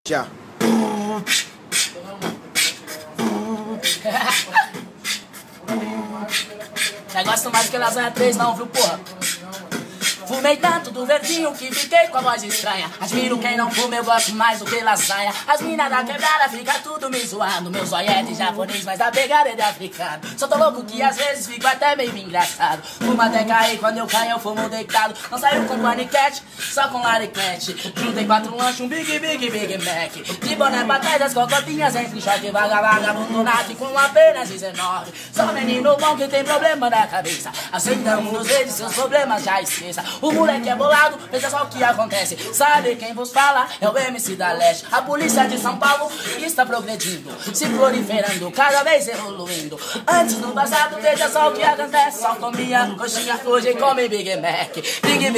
Já. Negócio mais que lasanha 3 não, viu, porra? Fumei tanto do verdinho que fiquei com a voz estranha. Admiro quem não fuma, eu gosto mais do que lasanha. As minas da quebrada fica tudo me zoando. Meu zóio é de japonês, mas a pegada é de africano. Só tô louco que às vezes fico até meio engraçado. Fumo até cair, quando eu caio eu fumo deitado. Não saiu com paniquete, só com lariclete. Juntei 4 lanches, um Big Mac. De boné pra trás, as cocotinhas entre short. Vagabundo nato com apenas 19. Só menino bom que tem problema na cabeça. Aceitamos nos vezes, seus problemas já esqueça. O moleque é bolado, veja só o que acontece. Sabe quem vos fala? É o MC da Leste. A polícia de São Paulo está progredindo, se proliferando, cada vez evoluindo. Antes no passado, veja só o que acontece. Só comia coxinha, hoje come Big Mac. Big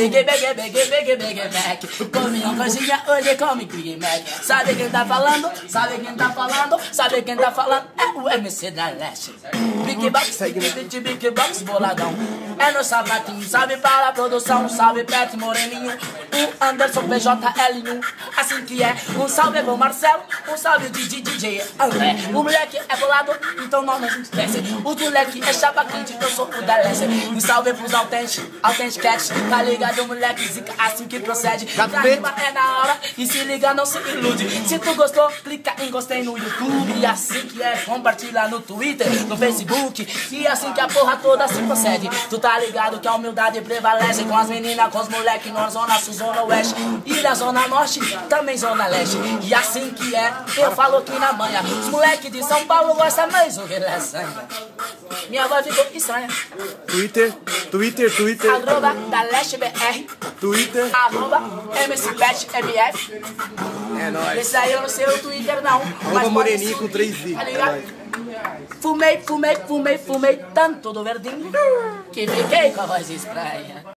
Mac. Comia coxinha, hoje come Big Mac. Sabe quem tá falando? Sabe quem tá falando? Sabe quem tá falando? É o MC da Leste. Big Box, boladão. É no sapatinho, sabe para a produção. Salve Pet Moreninho, o Anderson PJL1, assim que é. Um salve pro Marcelo, um salve de DJ André. O moleque é bolado, então nós não esquece. O moleque é chapa quente, eu sou o da Leste. Um salve pros Authentic Cats, tá ligado, moleque zica, assim que procede. A rima é na hora, e se liga, não se ilude. Se tu gostou, clica em gostei no YouTube. E assim que é, compartilha no Twitter, no Facebook. E assim que a porra toda se procede. Tu tá ligado que a humildade prevalece com as meninas, com os moleques na zona sul, zona oeste e da zona norte, também zona leste. E assim que é, eu falo aqui na manhã. Os moleques de São Paulo gostam mais do que lasanha. Minha voz ficou estranha. Twitter. Arroba da Leste BR. Twitter. Arroba MCPetMF. É nóis. Esse aí eu não sei o Twitter não. Arroba Moreninho com 3 i. Tá ligado? Fumei tanto do verdinho que fiquei com a voz estranha.